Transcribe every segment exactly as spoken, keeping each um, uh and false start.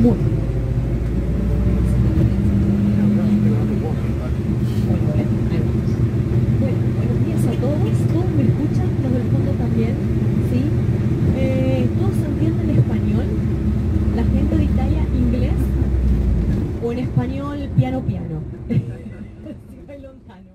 Muy. Bueno, buenos días a todos. ¿Todos me escuchan? Los del fondo también, ¿sí? Eh, ¿Todos entienden español? ¿La gente de Italia inglés? ¿O en español piano piano? Sí, lontano.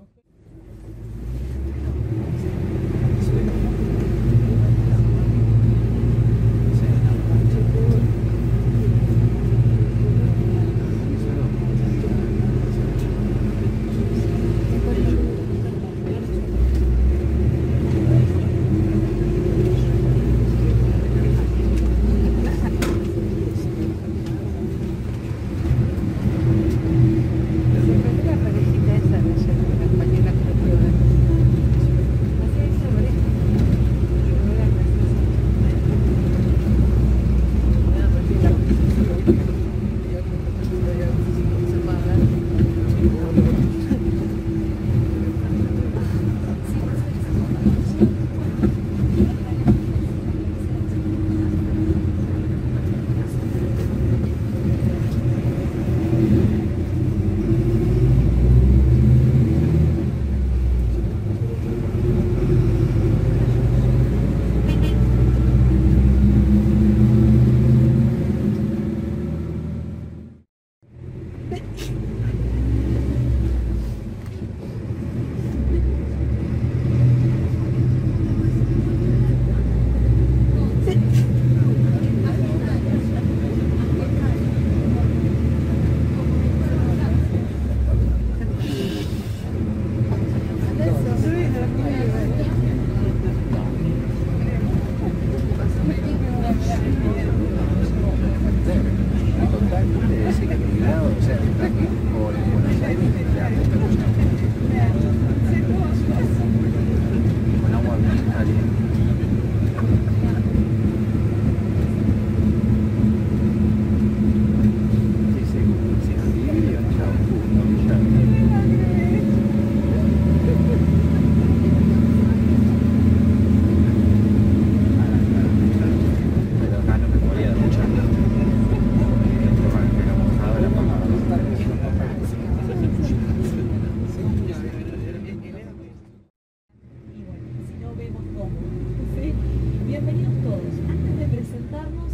Bienvenidos todos. Antes de presentarnos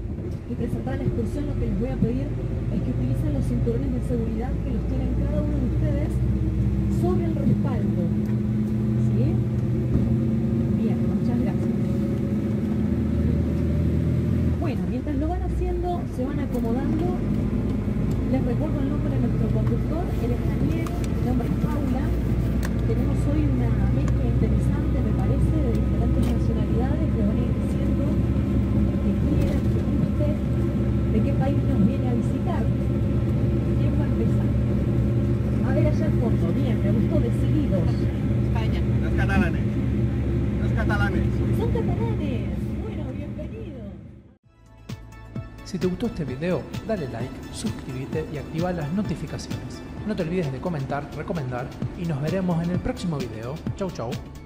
y presentar la excursión, lo que les voy a pedir es que utilicen los cinturones de seguridad que los tienen cada uno de ustedes sobre el respaldo. ¿Sí? Bien, muchas gracias. Bueno, mientras lo van haciendo, se van acomodando. Les recuerdo el nombre de nuestro conductor, él es Daniel, mi nombre es Paula. Tenemos hoy una mezcla interesante, me parece, de diferentes nacionalidades que van a ir diciendo que quieran, que guste, de qué país nos viene a visitar. ¿Quién va a empezar? A ver, allá al fondo, bien, me gustó, decididos. España. Los catalanes. Los catalanes. Son catalanes. Bueno, bienvenidos. Si te gustó este video, dale like, suscríbete y activa las notificaciones. No te olvides de comentar, recomendar y nos veremos en el próximo video. Chau chau.